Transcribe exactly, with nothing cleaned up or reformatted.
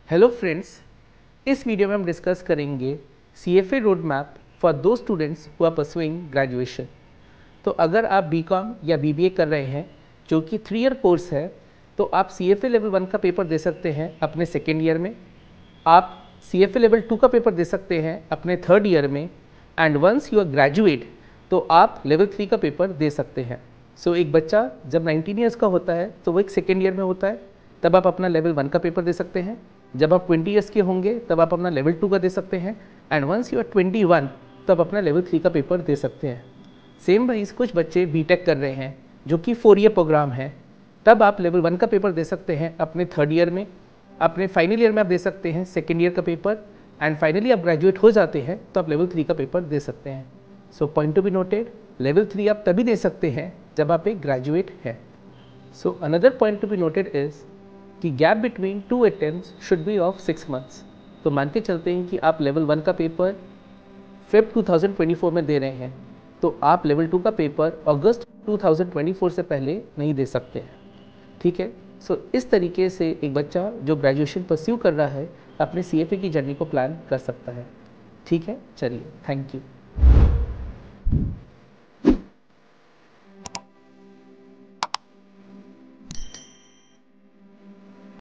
Hello friends, इस video में हम डिस्कस करेंगे C F A road map for those students who are pursuing graduation. तो अगर आप बी कॉम या बी बी ए कर रहे हैं जो कि थ्री ईयर कोर्स है, तो आप C F A level one का पेपर दे सकते हैं अपने सेकेंड ईयर में, आप C F A level two का पेपर दे सकते हैं अपने थर्ड ईयर में, and once you are graduate तो आप लेवल थ्री का पेपर दे सकते हैं। सो so, एक बच्चा जब नाइनटीन ईयर्स का होता है तो वो एक सेकेंड ईयर में होता है, तब आप अपना लेवल वन का पेपर दे सकते हैं। जब आप ट्वेंटी ईयर्स के होंगे तब आप अपना लेवल टू का दे सकते हैं, and once you are twenty one तब अपना लेवल थ्री का पेपर दे सकते हैं। सेम वाइज कुछ बच्चे बी टेक कर रहे हैं जो कि फोर ईयर प्रोग्राम है, तब आप लेवल वन का पेपर दे सकते हैं अपने थर्ड ईयर में, अपने फाइनल ईयर में आप दे सकते हैं सेकेंड ईयर का पेपर, एंड फाइनली आप ग्रेजुएट हो जाते हैं तो आप लेवल थ्री का पेपर दे सकते हैं। So point to be noted, level three आप तभी दे सकते हैं जब आप एक ग्रेजुएट हैं। So another point to be noted is कि gap between two attempts should be of six months. तो मान के चलते हैं कि आप लेवल वन का paper Feb two thousand twenty four में दे रहे हैं, तो आप लेवल टू का पेपर अगस्त टू थाउजेंड ट्वेंटी फोर से पहले नहीं दे सकते हैं। ठीक है, सो so, इस तरीके से एक बच्चा जो ग्रेजुएशन परस्यू कर रहा है अपने सी एफ ए की जर्नी को प्लान कर सकता है। ठीक है, चलिए, थैंक यू।